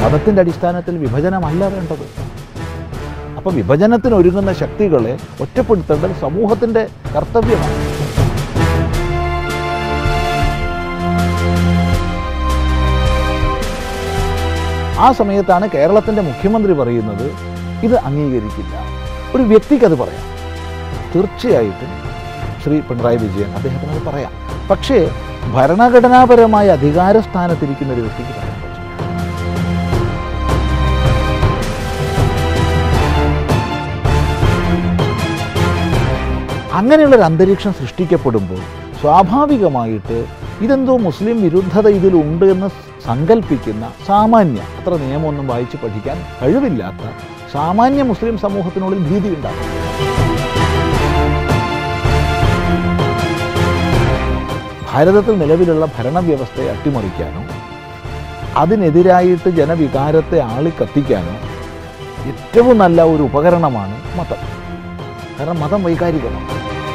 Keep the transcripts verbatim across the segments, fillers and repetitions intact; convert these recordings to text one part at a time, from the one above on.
മതത്തിൻ്റെ അടിസ്ഥാനത്തിൽ വിഭജനമല്ല വേണ്ടത്. അപ്പോൾ വിഭജനത്തിന് ഒരുങ്ങുന്ന ശക്തികളെ ഒറ്റപ്പെടുത്തേണ്ടത് സമൂഹത്തിൻ്റെ കർത്തവ്യമാണ്. ആ സമയത്താണ് കേരളത്തിൻ്റെ മുഖ്യമന്ത്രി പറയുന്നത് ഇത് അംഗീകരിക്കില്ല. ഒരു വ്യക്തിക്കത് പറയാം, തീർച്ചയായിട്ടും ശ്രീ പിണറായി വിജയൻ അദ്ദേഹത്തിന് അത് പറയാം. പക്ഷേ ഭരണഘടനാപരമായ അധികാരസ്ഥാനത്തിരിക്കുന്ന ഒരു വ്യക്തിക്ക് പറയാൻ പറ്റില്ല. അങ്ങനെയുള്ളൊരു അന്തരീക്ഷം സൃഷ്ടിക്കപ്പെടുമ്പോൾ സ്വാഭാവികമായിട്ട് ഇതെന്തോ മുസ്ലിം വിരുദ്ധത ഇതിലുണ്ട് എന്ന് സങ്കല്പിക്കുന്ന സാമാന്യ, അത്ര നിയമമൊന്നും വായിച്ച് പഠിക്കാൻ കഴിവില്ലാത്ത സാമാന്യ മുസ്ലിം സമൂഹത്തിനുള്ളിൽ ഭീതി ഉണ്ടാകും. ഭാരതത്തിൽ നിലവിലുള്ള ഭരണവ്യവസ്ഥയെ അട്ടിമറിക്കാനോ അതിനെതിരായിട്ട് ജനവികാരത്തെ ആളിക്കത്തിക്കാനോ ഏറ്റവും നല്ല ഒരു ഉപകരണമാണ് മതം. കാരണം മതം വൈകാരികമാണ്.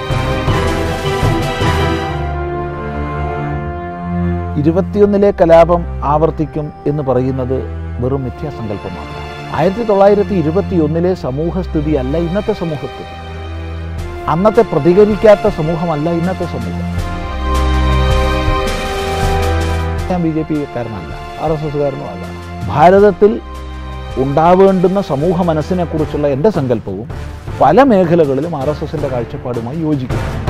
ഇരുപത്തിയൊന്നിലെ കലാപം ആവർത്തിക്കും എന്ന് പറയുന്നത് വെറും മിഥ്യാസങ്കല്പമാണ്. ആയിരത്തി തൊള്ളായിരത്തി ഇരുപത്തി ഒന്നിലെ സമൂഹസ്ഥിതി അല്ല ഇന്നത്തെ സമൂഹസ്ഥിതി. അന്നത്തെ പ്രതികരിക്കാത്ത സമൂഹമല്ല ഇന്നത്തെ സമൂഹം. ഞാൻ ബി ജെ പിക്കാരനല്ല, ആർ എസ് എസ്സുകാരനും അല്ല. ഭാരതത്തിൽ ഉണ്ടാവേണ്ടുന്ന സമൂഹ മനസ്സിനെക്കുറിച്ചുള്ള എൻ്റെ സങ്കല്പവും പല മേഖലകളിലും ആർ എസ് എസിൻ്റെ കാഴ്ചപ്പാടുമായി യോജിക്കുന്നു.